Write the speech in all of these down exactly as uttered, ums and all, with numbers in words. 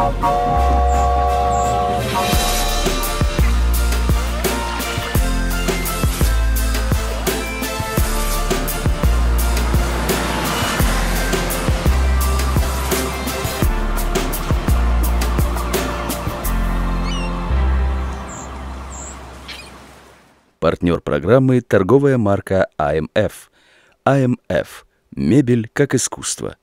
Партнер программы – торговая марка А Эм Эф. А Эм Эф – мебель как искусство.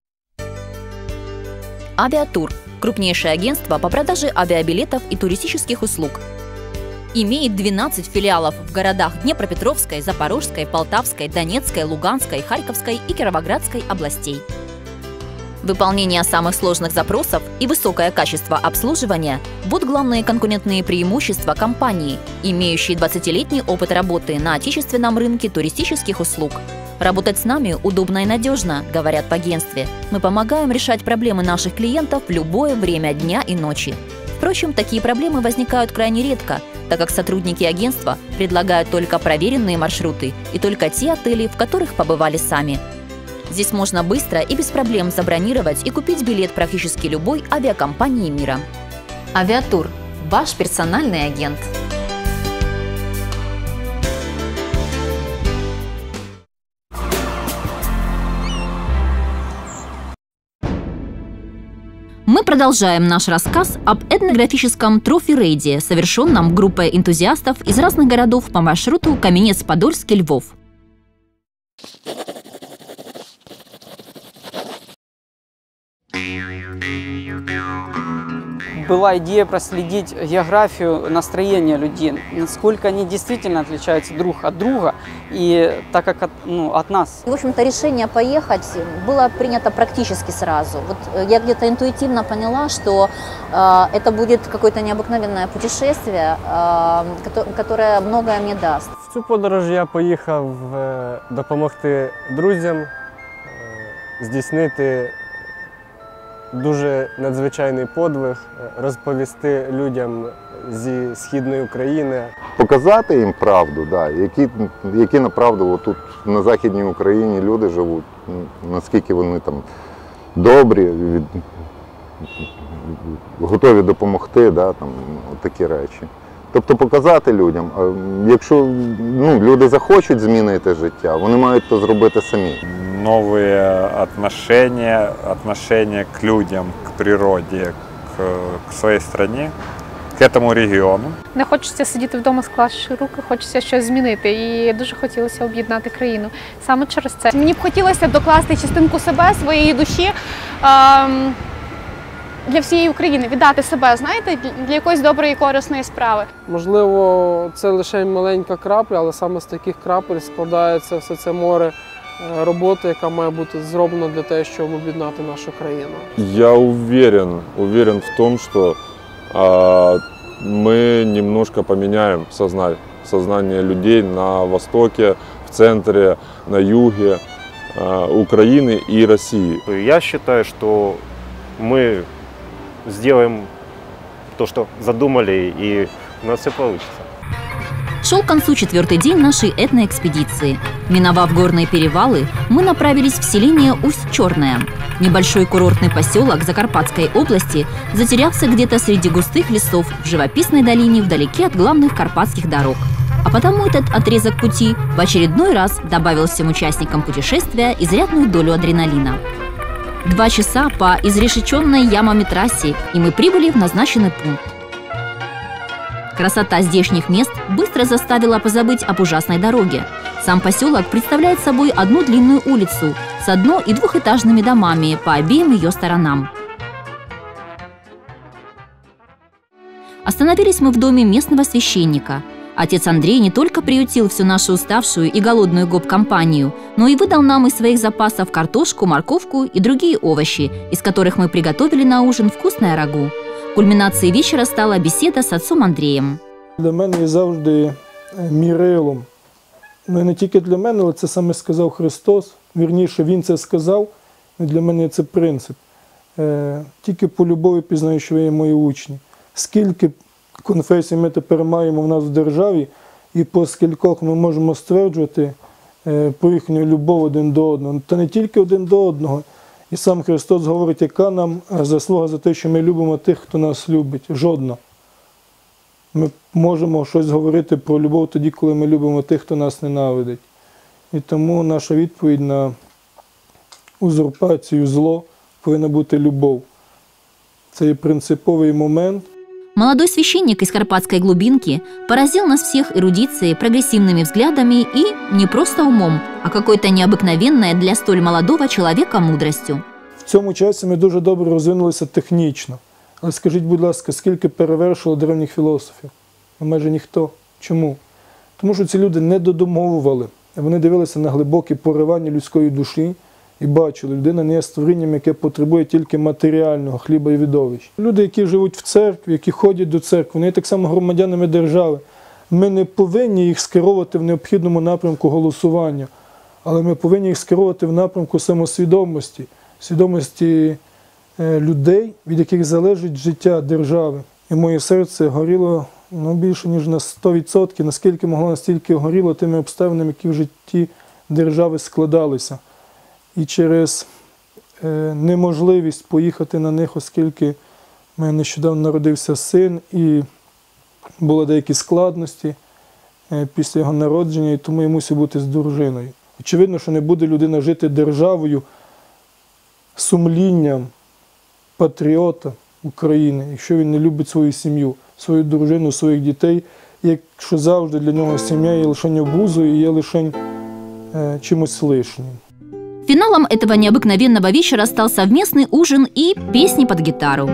Авиатур – крупнейшее агентство по продаже авиабилетов и туристических услуг. Имеет двенадцать филиалов в городах Днепропетровской, Запорожской, Полтавской, Донецкой, Луганской, Харьковской и Кировоградской областей. Выполнение самых сложных запросов и высокое качество обслуживания – вот главные конкурентные преимущества компании, имеющей двадцатилетний опыт работы на отечественном рынке туристических услуг. Работать с нами удобно и надежно, говорят в агентстве. Мы помогаем решать проблемы наших клиентов в любое время дня и ночи. Впрочем, такие проблемы возникают крайне редко, так как сотрудники агентства предлагают только проверенные маршруты и только те отели, в которых побывали сами. Здесь можно быстро и без проблем забронировать и купить билет практически любой авиакомпании мира. Авиатур – ваш персональный агент. Мы продолжаем наш рассказ об этнографическом трофи-рейде, совершенном группой энтузиастов из разных городов по маршруту Каменец-Подольский-Львов. Была идея проследить географию настроения людей, насколько они действительно отличаются друг от друга, и так как от, ну, от нас. В общем-то, решение поехать было принято практически сразу. Вот я где-то интуитивно поняла, что э, это будет какое-то необыкновенное путешествие, э, которое многое мне даст. В цю подорож я поїхав е, допомогти друзям, е, здійснити дуже надзвичайний подвиг, розповісти людям зі Східної України. Показати їм правду, да, які, які направду тут на Західній Україні люди живуть, наскільки вони там добрі, від, готові допомогти, да, там, такі речі. Тобто показати людям, якщо ну, люди захочуть змінити життя, вони мають це зробити самі. Новые отношения, отношения к людям, к природе, к, к своей стране, к этому региону. Не хочеться сидіти вдома, склавши руки, хочеться щось змінити. І дуже хотілося об'єднати країну. Саме через це. Мені б хотілося докласти частинку себе, своєї душі ем, для всієї України, віддати себе, знаєте, для якоїсь доброї і корисної справи. Можливо, це лише маленька крапля, але саме з таких крапель складається все це море роботи, яка має бути зроблена для того, щоб об'єднати нашу країну. Я уверен, уверен в том, что а, мы немножко поменяем сознание, сознание людей на востоке, в центре, на юге а, Украины и России. Я считаю, что мы сделаем то, что задумали, и у нас все получится. Шел к концу четвертый день нашей этноэкспедиции. Миновав горные перевалы, мы направились в селение Усть-Черное. Небольшой курортный поселок Закарпатской области затерялся где-то среди густых лесов в живописной долине вдалеке от главных карпатских дорог. А потому этот отрезок пути в очередной раз добавил всем участникам путешествия изрядную долю адреналина. Два часа по изрешеченной ямами трассе, и мы прибыли в назначенный пункт. Красота здешних мест быстро заставила позабыть об ужасной дороге. Сам поселок представляет собой одну длинную улицу с одно- и двухэтажными домами по обеим ее сторонам. Остановились мы в доме местного священника. Отец Андрей не только приютил всю нашу уставшую и голодную гоп-компанию, но и выдал нам из своих запасов картошку, морковку и другие овощи, из которых мы приготовили на ужин вкусное рагу. Кульминацией вечера стала беседа с отцом Андреем. Для мене є завжди мірилом. Ну і не тільки для мене, але це саме сказав Христос. Вірніше, Він це сказав, і для мене це принцип. Тільки по любові пізнаю, що ви є мої учні. Скільки конфесій ми тепер маємо в нас в державі, і по скількох ми можемо стверджувати про їхню любов один до одного. Та не тільки один до одного. І сам Христос говорить, яка нам заслуга за те, що ми любимо тих, хто нас любить. Жодна. Ми можемо щось говорити про любов тоді, коли ми любимо тих, хто нас ненавидить. І тому наша відповідь на узурпацію зло повинна бути любов. Це є принциповий момент. Молодой священник из карпатской глубинки поразил нас всех эрудицией, прогрессивными взглядами и не просто умом, а какой-то необыкновенной для столь молодого человека мудростью. В цьому часі ми дуже добре розвинулися технічно. Але скажіть, будь ласка, скільки перевершило древніх філософів? Майже ніхто. Чому? Тому що ці люди не додумовували. Вони дивилися на глибокі поривання людської душі і бачили, людина не є створінням, яке потребує тільки матеріального хліба і видовищ. Люди, які живуть в церкві, які ходять до церкви, вони є так само громадянами держави. Ми не повинні їх скеровувати в необхідному напрямку голосування, але ми повинні їх скеровувати в напрямку самосвідомості, свідомості людей, від яких залежить життя держави. І моє серце горіло ну, більше, ніж на сто відсотків, наскільки могло, настільки горіло тими обставинами, які в житті держави складалися. І через е, неможливість поїхати на них, оскільки в мене нещодавно народився син, і були деякі складності е, після його народження, і тому я мусив бути з дружиною. Очевидно, що не буде людина жити державою, сумлінням патріота України, якщо він не любить свою сім'ю, свою дружину, своїх дітей, якщо завжди для нього сім'я є лише обузою і є лише е, чимось лишнім. Финалом этого необыкновенного вечера стал совместный ужин и песни под гитару.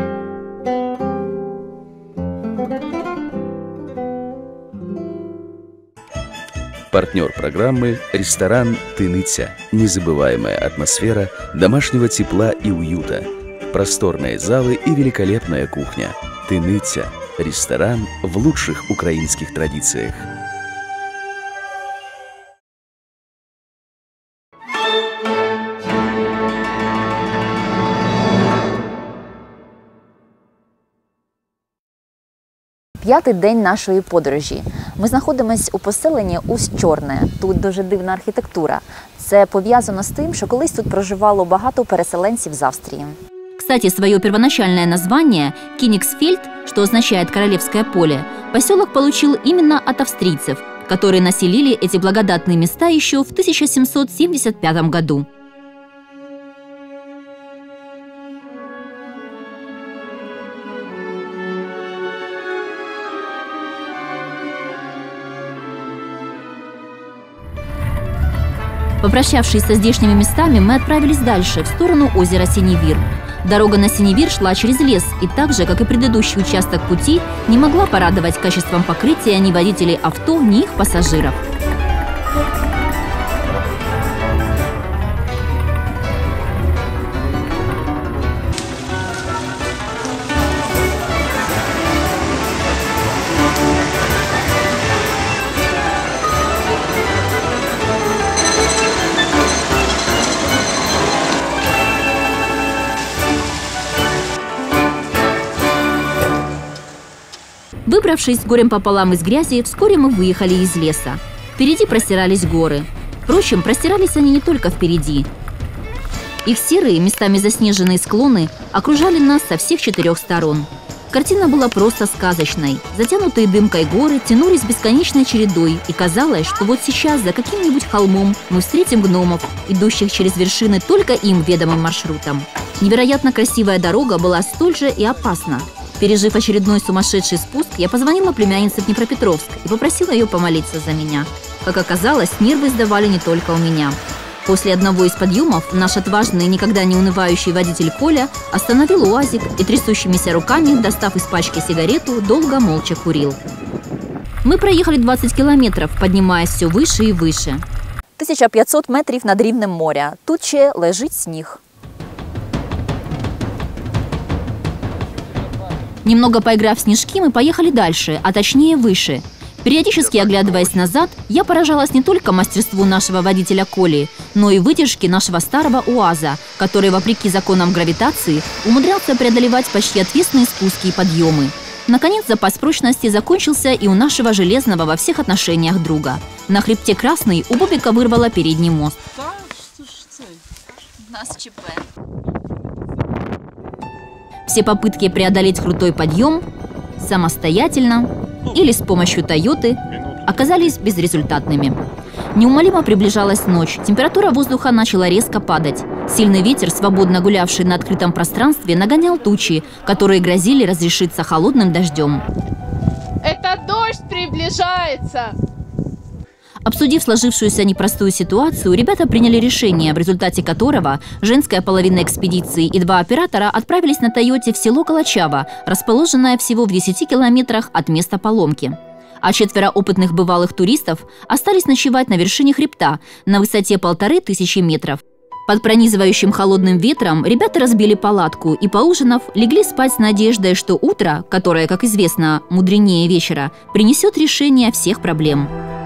Партнер программы – ресторан «Тыныця». Незабываемая атмосфера домашнего тепла и уюта. Просторные залы и великолепная кухня. «Тыныця» – ресторан в лучших украинских традициях. П'ятий день нашої подорожі. Ми знаходимося у поселенні Усть-Чорне. Тут дуже дивна архітектура. Це пов'язано з тим, що колись тут проживало багато переселенців з Австрії. Кстати, свое первоначальное название Кёнигсфельд, что означает «королевское поле», поселок получил именно от австрийцев, которые населили эти благодатные места еще в тысяча семьсот семьдесят пятом году. Попрощавшись со здешними местами, мы отправились дальше, в сторону озера Синевир. Дорога на Синевир шла через лес, и так же, как и предыдущий участок пути, не могла порадовать качеством покрытия ни водителей авто, ни их пассажиров. Выбравшись с горем пополам из грязи, вскоре мы выехали из леса. Впереди простирались горы. Впрочем, простирались они не только впереди. Их серые, местами заснеженные склоны окружали нас со всех четырех сторон. Картина была просто сказочной. Затянутые дымкой горы тянулись бесконечной чередой, и казалось, что вот сейчас за каким-нибудь холмом мы встретим гномов, идущих через вершины только им ведомым маршрутом. Невероятно красивая дорога была столь же и опасна. Пережив очередной сумасшедший спуск, я позвонила племяннице в Днепропетровск и попросила ее помолиться за меня. Как оказалось, нервы сдавали не только у меня. После одного из подъемов наш отважный и никогда не унывающий водитель Коля остановил УАЗик и трясущимися руками, достав из пачки сигарету, долго молча курил. Мы проехали двадцать километров, поднимаясь все выше и выше. тисяча п'ятсот метрів над рівнем моря. Тут ще лежить сніг. Немного поиграв в снежки, мы поехали дальше, а точнее выше. Периодически оглядываясь назад, я поражалась не только мастерству нашего водителя Коли, но и выдержке нашего старого УАЗа, который, вопреки законам гравитации, умудрялся преодолевать почти отвесные спуски и подъемы. Наконец, запас прочности закончился и у нашего железного во всех отношениях друга. На хребте Красный у Бобика вырвало передний мост. Да, что ж це? У нас ЧП. Все попытки преодолеть крутой подъем самостоятельно или с помощью «Тойоты» оказались безрезультатными. Неумолимо приближалась ночь, температура воздуха начала резко падать. Сильный ветер, свободно гулявший на открытом пространстве, нагонял тучи, которые грозили разрешиться холодным дождем. Это дождь приближается! Обсудив сложившуюся непростую ситуацию, ребята приняли решение, в результате которого женская половина экспедиции и два оператора отправились на «Тойоте» в село Калачава, расположенное всего в десяти километрах от места поломки. А четверо опытных бывалых туристов остались ночевать на вершине хребта на высоте полторы тысячи метров. Под пронизывающим холодным ветром ребята разбили палатку и, поужинав, легли спать с надеждой, что утро, которое, как известно, мудренее вечера, принесет решение всех проблем.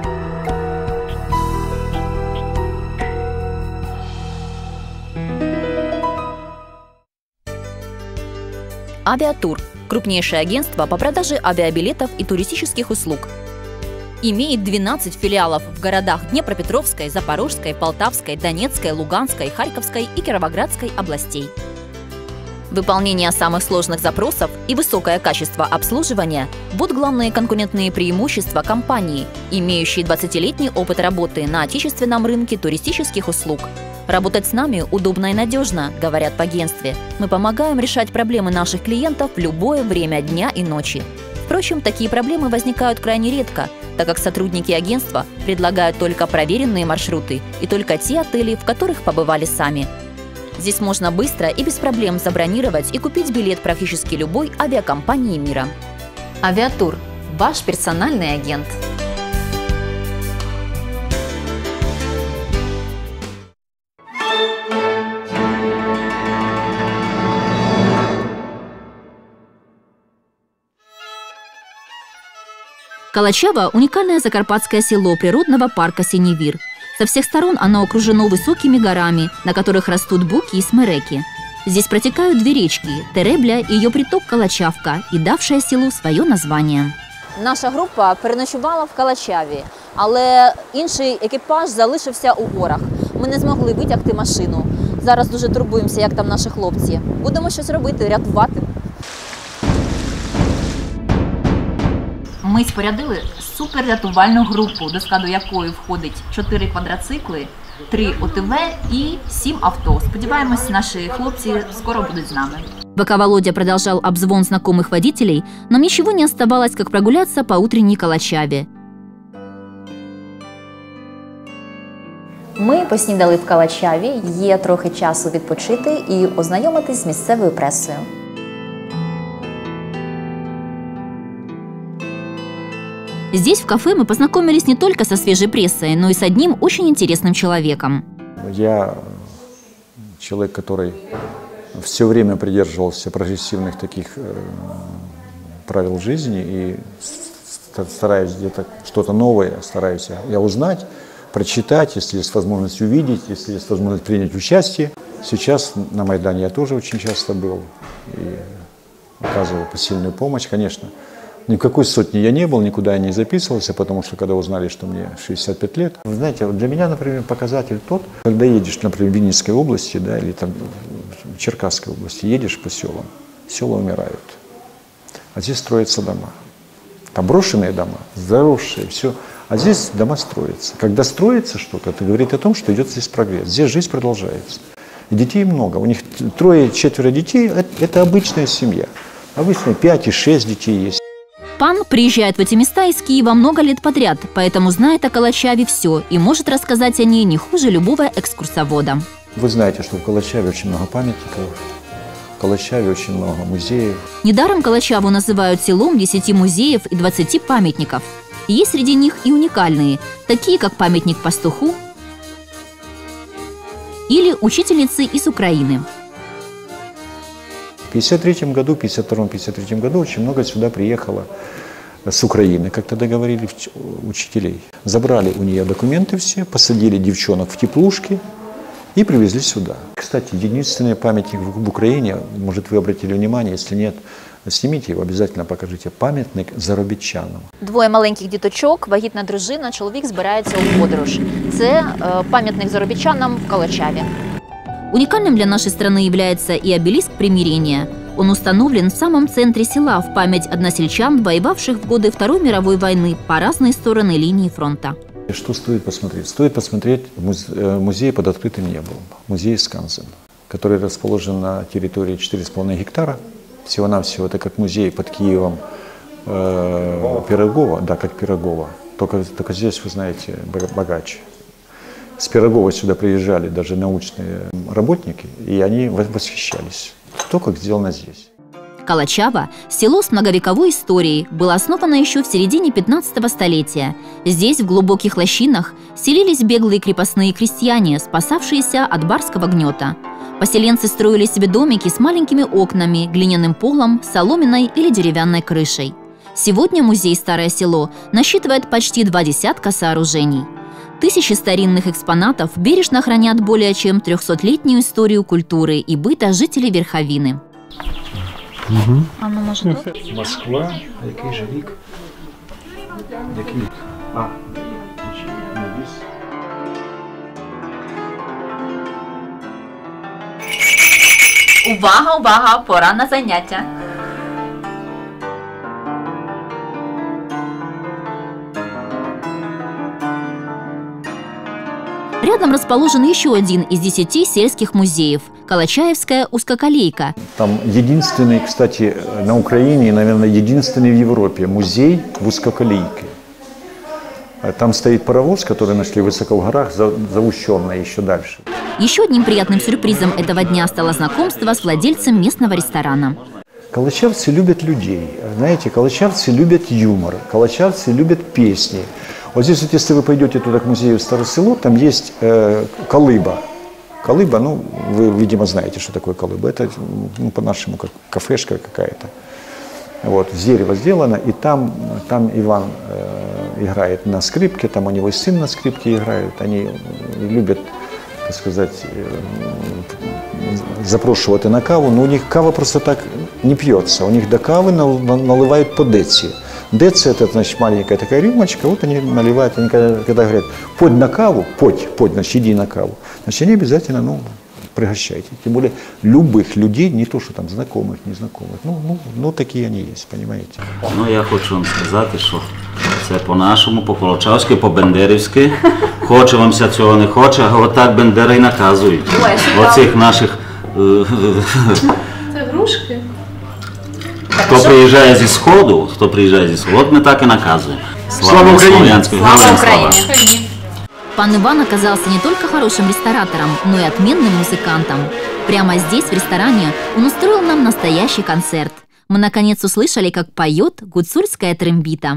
Авиатур – крупнейшее агентство по продаже авиабилетов и туристических услуг. Имеет двенадцать филиалов в городах Днепропетровской, Запорожской, Полтавской, Донецкой, Луганской, Харьковской и Кировоградской областей. Выполнение самых сложных запросов и высокое качество обслуживания – вот главные конкурентные преимущества компании, имеющей двадцатилетний опыт работы на отечественном рынке туристических услуг. Работать с нами удобно и надежно, говорят в агентстве. Мы помогаем решать проблемы наших клиентов в любое время дня и ночи. Впрочем, такие проблемы возникают крайне редко, так как сотрудники агентства предлагают только проверенные маршруты и только те отели, в которых побывали сами. Здесь можно быстро и без проблем забронировать и купить билет практически любой авиакомпании мира. Авиатур – ваш персональный агент. Калачава – уникальное закарпатское село природного парка Синевир. Со всех сторон оно окружено высокими горами, на которых растут буки и смереки. Здесь протекают две речки – Теребля и ее приток Калачавка, и давшая селу свое название. Наша група переночувала в Калачаві, але інший екіпаж залишився у горах. Ми не змогли витягти машину. Зараз дуже турбуємося, як там наші хлопці. Будемо щось робити, рятувати. Ми спорядили суперрятувальну групу, до складу якої входить чотири квадроцикли, три О Т В і сім авто. Сподіваємось, наши хлопцы скоро будут с нами. Пока Володя продолжал обзвон знакомых водителей, нам ничего не оставалось, как прогуляться по утренней Калачаві. Ми поснідали в Калачаві, є трохи часу відпочити і ознайомитись з місцевою пресою. Здесь, в кафе, мы познакомились не только со свежей прессой, но и с одним очень интересным человеком. Я человек, который все время придерживался прогрессивных таких э, правил жизни и стараюсь где-то что-то новое, стараюсь я узнать, прочитать, если есть возможность увидеть, если есть возможность принять участие. Сейчас на Майдане я тоже очень часто был и оказывал посильную помощь, конечно. Ни в какой сотне я не был, никуда я не записывался, потому что когда узнали, что мне шестьдесят пять лет. Вы знаете, для меня, например, показатель тот, когда едешь, например, в Винницкой области, да, или там в Черкасской области, едешь по селам, села умирают, а здесь строятся дома. Там брошенные дома, заросшие, все, а здесь дома строятся. Когда строится что-то, это говорит о том, что идет здесь прогресс, здесь жизнь продолжается. И детей много, у них трое-четверо детей, это обычная семья, обычно пять и шесть детей есть. Пан приезжает в эти места из Киева много лет подряд, поэтому знает о Калачаве все и может рассказать о ней не хуже любого экскурсовода. Вы знаете, что в Калачаве очень много памятников, в Калачаве очень много музеев. Недаром Калачаву называют селом десяти музеев и двадцати памятников. Есть среди них и уникальные, такие как памятник пастуху или учительнице из Украины. В пятьдесят третьем году, пятьдесят втором — пятьдесят третьем году очень много сюда приехало с Украины, как тогда говорили, учителей. Забрали у нее документы все, посадили девчонок в теплушки и привезли сюда. Кстати, единственный памятник в Украине, может, вы обратили внимание, если нет, снимите его, обязательно покажите, памятник заробітчанам. Двоє маленьких діточок, вагітна дружина, чоловік збирається у подорож. Це е, пам'ятник заробітчанам в Калачаві. Уникальным для нашей страны является и обелиск примирения. Он установлен в самом центре села в память односельчан, воевавших в годы Второй мировой войны по разные стороны линии фронта. Что стоит посмотреть? Стоит посмотреть музей под открытым небом, музей Скансен, который расположен на территории четыре с половиной гектара. Всего-навсего это как музей под Киевом э, Пирогова, да, как Пирогова. Только, только здесь, вы знаете, богаче. С Пирогова сюда приезжали даже научные работники, и они восхищались. То, как сделано здесь. Калачава – село с многовековой историей, было основано еще в середине пятнадцатого столетия. Здесь, в глубоких лощинах, селились беглые крепостные крестьяне, спасавшиеся от барского гнета. Поселенцы строили себе домики с маленькими окнами, глиняным полом, соломенной или деревянной крышей. Сегодня музей «Старое село» насчитывает почти два десятка сооружений. Тысячи старинных экспонатов бережно хранят более чем трехсотлетнюю историю культуры и быта жителей Верховины. Угу. А ну, может, Москва, а який же рік? Який? А, увага, увага, пора на заняття. Рядом расположен еще один из десяти сельских музеев – Калачаевская узкоколейка. Там единственный, кстати, на Украине, наверное, единственный в Европе музей в узкоколейке. Там стоит паровоз, который нашли высоко в горах, заущенный еще дальше. Еще одним приятным сюрпризом этого дня стало знакомство с владельцем местного ресторана. Калачавцы любят людей. Знаете, калачавцы любят юмор, калачавцы любят песни. Вот здесь, вот, если вы пойдете туда к музею Старое Село, там есть э, колыба. Колыба, ну, вы, видимо, знаете, что такое колыба. Это, ну, по-нашему, как кафешка какая-то. Вот, с дерева сделано, и там, там Иван э, играет на скрипке, там у него и сын на скрипке играет. Они любят, так сказать, э, запрошивать на каву, но у них кава просто так не пьется. У них до кавы наливают по деці. Деці – это, значит, маленькая такая рюмочка, вот они наливают, они когда, когда говорят, подь на каву, подь, подь, значит, иди на каву, значит, они обязательно, ну, пригощайте. Тем более, любых людей, не то, что там знакомых, незнакомых, ну, ну, ну такі вони є, розумієте? Ну, я хочу вам сказати, що це по-нашому, по-колочавськи, по-бендерівськи. Хоче вам ся цього не хоче, а отак бендери й наказують. Оцих наших... Це грушки. Хто приїжджає зі Сходу, хто приїжджає зі Сходу, от ми так і наказуємо. Слава Україні! Слава Україні! Пан Иван оказался не только хорошим ресторатором, но и отменным музыкантом. Прямо здесь, в ресторане, он устроил нам настоящий концерт. Мы наконец услышали, как поет гуцульская трембита.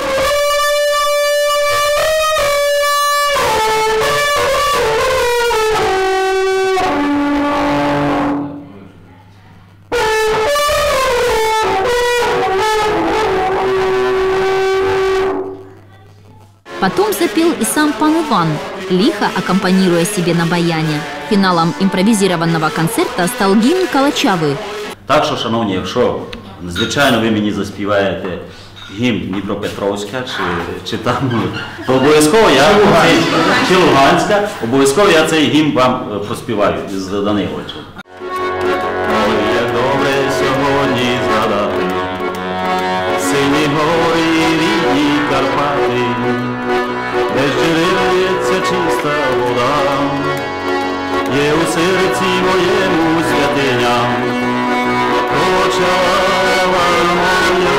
Потом запел и сам пан Иван, лихо аккомпанируя себе на баяне. Финалом импровизированного концерта стал гімн Калачави. Так що, шановні, якщо, звичайно, ви мені заспіваєте гімн Дніпропетровська чи, чи там, то обов'язково я, чи Луганська, обов'язково я цей гімн вам проспіваю з Даниловичем. Як добре сьогодні згадати сині гори і рідні Карпати, де джерелиться чиста вода, є у серці моєму святиня, Калачава моя,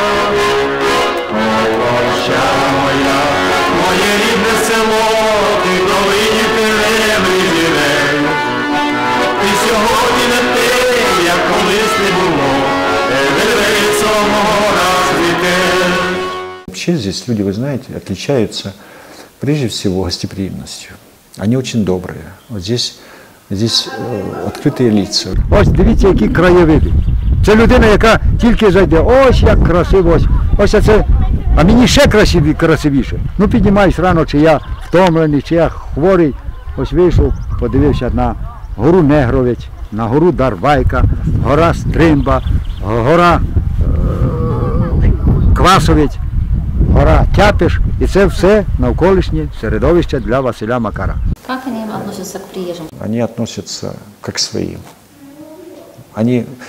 Калачава моя, моє рідне село, ти в долині Теремлі живеш, ти сьогодні не те, як колись не було, деревцем гора цвіте. Вообще здесь люди, вы знаете, отличаются прежде всего гостеприимностью. Они очень добрые. Вот здесь, здесь э, открытые лица. Ось дивіться, які краєвиди. Це людина, яка тільки зайде. Ось як красиво. Ось, ось це. А мені ще красиві, красивіше. Ну піднімаюсь рано, чи я втомлений, чи я хворий. Ось вийшов, подивився на гору Негровець, на гору Дарвайка, гора Стримба, гора е, Квасовець, гора Тяпиш. І це все навколишнє середовище для Василя Макара. Как они относятся к приезжим? Они относятся как к своим. Они,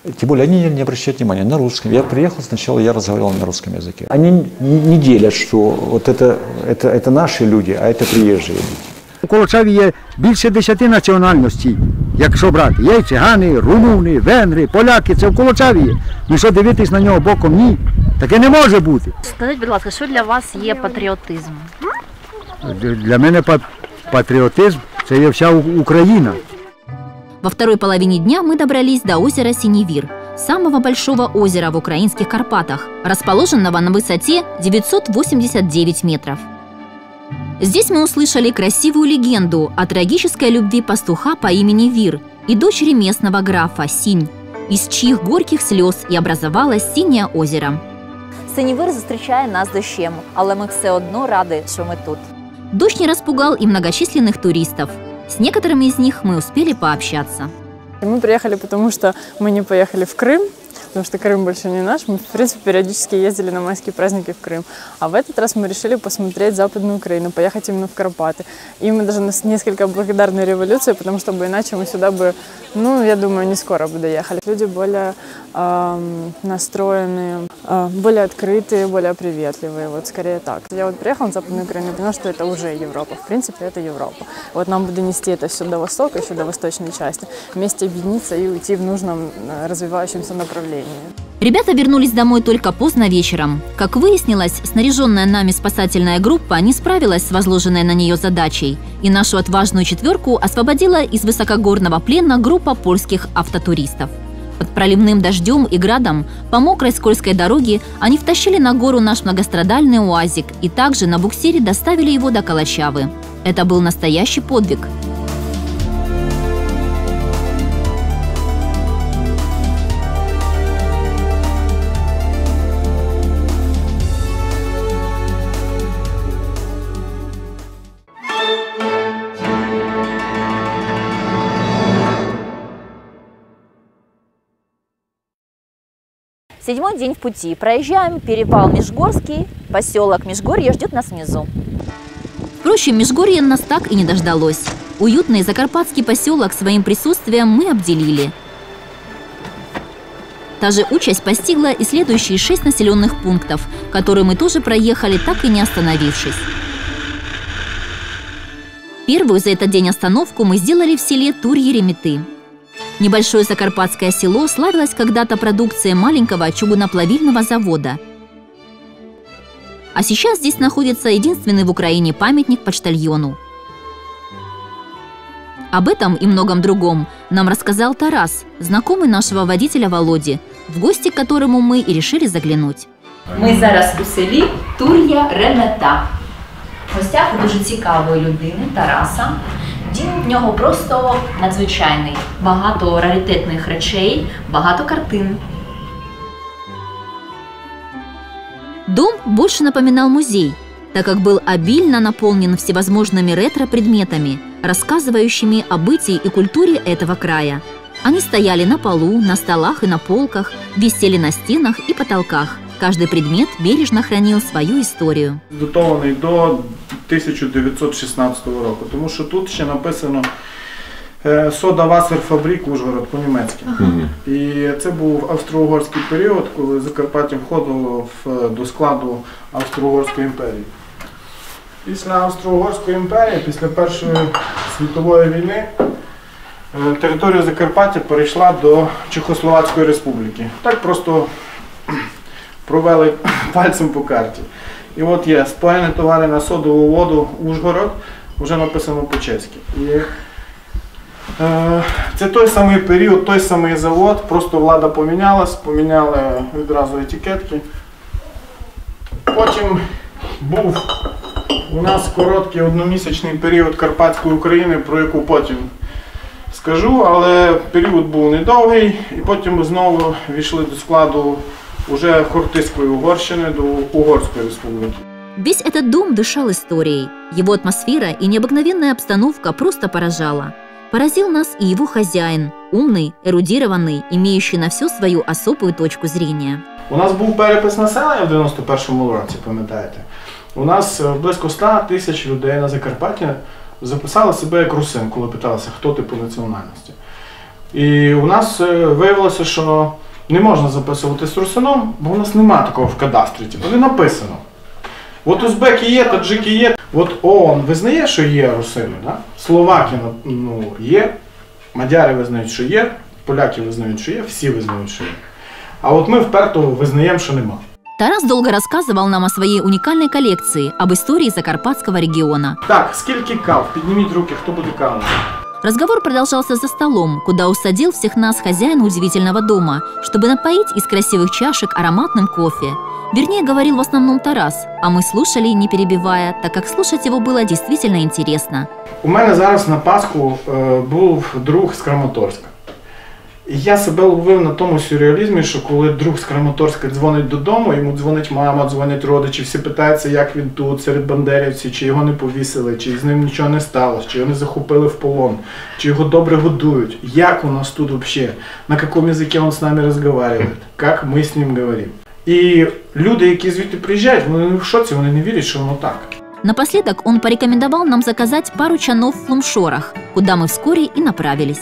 Тем более они не обращают внимания на русском. Я приехал сначала, я разговаривал на русском языке. Они не делят, что вот это, это, это наши люди, а это приезжие люди. У Колочаві є більше десяти національностей, якщо брати. Є цигани, румуни, венгри, поляки, це в Колочаві є. Ну що дивитись на нього боком, ні, таке не може бути. Скажіть, будь ласка, що для вас є патріотизм? Для мене патріотизм – це є вся Україна. Во второй половине дня мы добрались до озера Синевир, самого большого озера в украинских Карпатах, расположенного на высоте девятьсот восемьдесят девять метров. Здесь мы услышали красивую легенду о трагической любви пастуха по имени Вир и дочери местного графа Синь, из чьих горьких слез и образовалось Синее озеро. Синевир зустрічає нас дощем, але ми все одно раді, що ми тут. Дождь не распугал и многочисленных туристов. С некоторыми из них мы успели пообщаться. Мы приехали, потому что мы не поехали в Крым, потому что Крым больше не наш. Мы, в принципе, периодически ездили на майские праздники в Крым. А в этот раз мы решили посмотреть Западную Украину, поехать именно в Карпаты. И мы даже несколько благодарны революции, потому что бы иначе мы сюда бы, ну, я думаю, не скоро бы доехали. Люди более э, настроенные, э, более открытые, более приветливые, вот скорее так. Я вот приехала на Западную Украину и поняла, что это уже Европа. В принципе, это Европа. Вот нам бы донести это все до востока, еще до восточной части, вместе объединиться и уйти в нужном развивающемся направлении. Ребята вернулись домой только поздно вечером. Как выяснилось, снаряженная нами спасательная группа не справилась с возложенной на нее задачей, и нашу отважную четверку освободила из высокогорного плена группа польских автотуристов. Под проливным дождем и градом по мокрой скользкой дороге они втащили на гору наш многострадальный УАЗик и также на буксире доставили его до Калачавы. Это был настоящий подвиг. Седьмой день в пути. Проезжаем перевал Межгорский, поселок Межгорье ждет нас внизу. Впрочем, Межгорье нас так и не дождалось. Уютный закарпатский поселок своим присутствием мы обделили. Та же участь постигла и следующие шесть населенных пунктов, которые мы тоже проехали, так и не остановившись. Первую за этот день остановку мы сделали в селе Тур-Ереметы. Небольшое закарпатское село славилось когда-то продукцией маленького чугуноплавильного завода. А сейчас здесь находится единственный в Украине памятник почтальону. Об этом и многом другом нам рассказал Тарас, знакомый нашего водителя Володи, в гости к которому мы и решили заглянуть. Ми зараз у селі Тур-Єремета. В гостях у дуже цікавої людини Тараса. Дім в нього просто надзвичайний. Багато раритетних речей, багато картин. Дом больше напоминал музей, так как был обильно наполнен всевозможными ретро-предметами, рассказывающими о бытии и культуре этого края. Они стояли на полу, на столах и на полках, висели на стенах и потолках. Каждый предмет бережно хранил свою историю. Датований до тисяча дев'ятсот шістнадцятого року, тому що тут ще написано «Сода Вассерфабрик Ужгород» по-німецьки. Mm-hmm. І це був австро-угорський період, коли Закарпаття входило в, до складу Австро-Угорської імперії. Після Австро-Угорської імперії, після Першої світової війни, територія Закарпаття перейшла до Чехословацької республіки. Так просто провели пальцем по карті. І от є споєні товари на содову воду Ужгород, вже написано по-чеськи. І е, це той самий період, той самий завод, просто влада помінялась, поміняли відразу етикетки. Потім був у нас короткий одномісячний період Карпатської України, про яку потім скажу, але період був недовгий, і потім знову війшли до складу уже Хортицкой Угорщины до Угорской республики. Весь этот дом дышал историей. Его атмосфера и необыкновенная обстановка просто поражала. Поразил нас и его хозяин, умный, эрудированный, имеющий на все свою особую точку зрения. У нас був перепис населення в дев'яносто першому році, пам'ятаєте? У нас близько ста тисяч людей на Закарпатті записали себе як русин, коли питалися, хто ти по національності. І у нас виявилося, що не можна записувати з русином, бо у нас немає такого в кадастрі. Типу, не написано. От узбеки є, таджики є. От ООН визнає, що є русини, да? Словаки ну, є, мадяри визнають, що є, поляки визнають, що є, всі визнають, що є. А от ми вперто визнаємо, що нема. Тарас долго рассказывал нам о своей уникальной коллекции, об истории Закарпатского региона. Так, скільки кав? Підніміть руки, хто буде кавати. Разговор продолжался за столом, куда усадил всех нас хозяин удивительного дома, чтобы напоить из красивых чашек ароматным кофе. Вернее, говорил в основном Тарас, а мы слушали, не перебивая, так как слушать его было действительно интересно. У мене зараз на Пасху е, був друг з Краматорська. І я себе ловив на тому сюрреалізмі, що коли друг з Краматорська дзвонить додому, йому дзвонить мама, дзвонять родичі, всі питаються, як він тут, серед бандерівців, чи його не повісили, чи з ним нічого не сталося, чи його не захопили в полон, чи його добре годують, як у нас тут взагалі, на якому язикі він з нами розмовляє, як ми з ним говоримо. І люди, які звідти приїжджають, вони в шоці, вони не вірять, що воно так. Напоследок он порекомендовал нам заказать пару чанов в Лумшорах, куда мы вскоре и направились.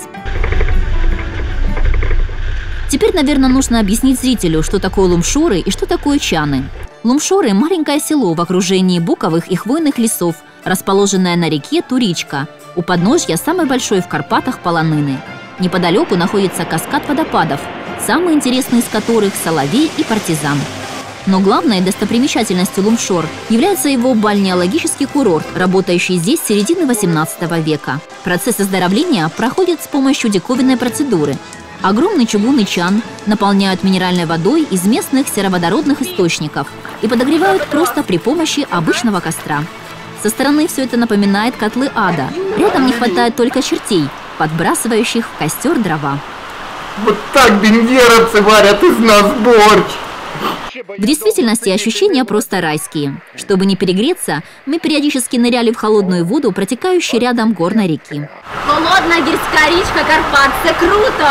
Теперь, наверное, нужно объяснить зрителю, что такое лумшоры и что такое чаны. Лумшоры – маленькое село в окружении буковых и хвойных лесов, расположенное на реке Туричка, у подножья самой большой в Карпатах полонины. Неподалеку находится каскад водопадов, самый интересный из которых – Соловей и Партизан. Но главной достопримечательностью Лумшор является его бальнеологический курорт, работающий здесь с середины восемнадцатого века. Процесс оздоровления проходит с помощью диковинной процедуры. Огромный чугунный чан наполняют минеральной водой из местных сероводородных источников и подогревают просто при помощи обычного костра. Со стороны все это напоминает котлы ада. Рядом не хватает только чертей, подбрасывающих в костер дрова. Вот так бендеровцы варят из нас борщ! В действительности ощущения просто райские. Чтобы не перегреться, мы периодически ныряли в холодную воду, протекающей рядом горной реки. Холодна гірська річка Карпат, це круто!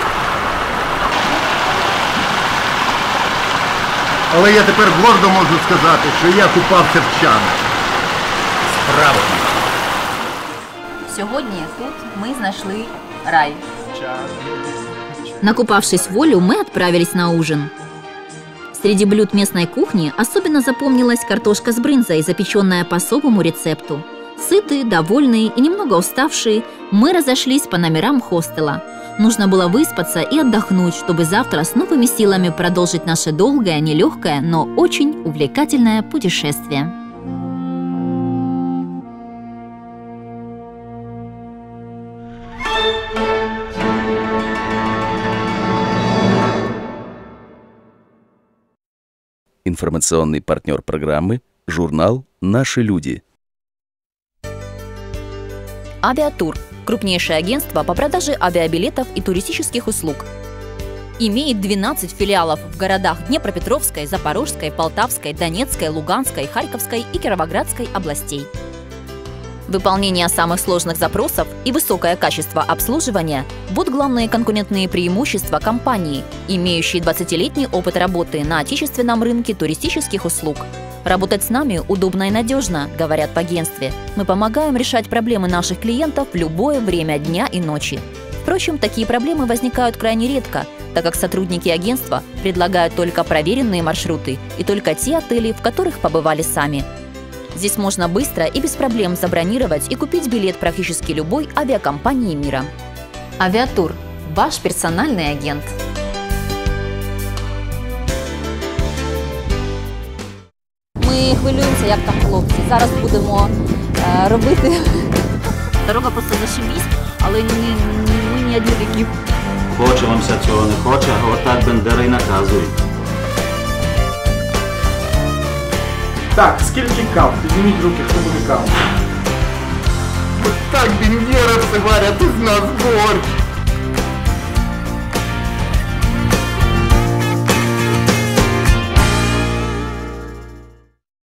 Але я тепер гордо можу сказати, що я купався в чанах. Справді. Сьогодні тут ми знайшли рай. Накупавшись в волю, мы отправились на ужин. Среди блюд местной кухни особенно запомнилась картошка с брынзой, запеченная по особому рецепту. Сытые, довольные и немного уставшие, мы разошлись по номерам хостела. Нужно было выспаться и отдохнуть, чтобы завтра с новыми силами продолжить наше долгое, нелегкое, но очень увлекательное путешествие. Информационный партнер программы – журнал «Наши люди». Авиатур – крупнейшее агентство по продаже авиабилетов и туристических услуг. Имеет двенадцать филиалов в городах Днепропетровской, Запорожской, Полтавской, Донецкой, Луганской, Харьковской и Кировоградской областей. Выполнение самых сложных запросов и высокое качество обслуживания – вот главные конкурентные преимущества компании, имеющей двадцатилетний опыт работы на отечественном рынке туристических услуг. Работать с нами удобно и надежно, говорят в агентстве. Мы помогаем решать проблемы наших клиентов в любое время дня и ночи. Впрочем, такие проблемы возникают крайне редко, так как сотрудники агентства предлагают только проверенные маршруты и только те отели, в которых побывали сами. Здесь можно быстро и без проблем забронировать и купить билет практически любой авиакомпании мира. Авиатур – ваш персональный агент. Ми хвилюємося, як там хлопці. Зараз будемо е, робити. Дорога просто зашибісь, але ні, ми не одні такі. Хоче вам ся цього не хоче, а отак бендери й наказують. Так, скільки кав? Підніміть руки, хто буде кав. Вот так бендеровцы варят из нас борщ!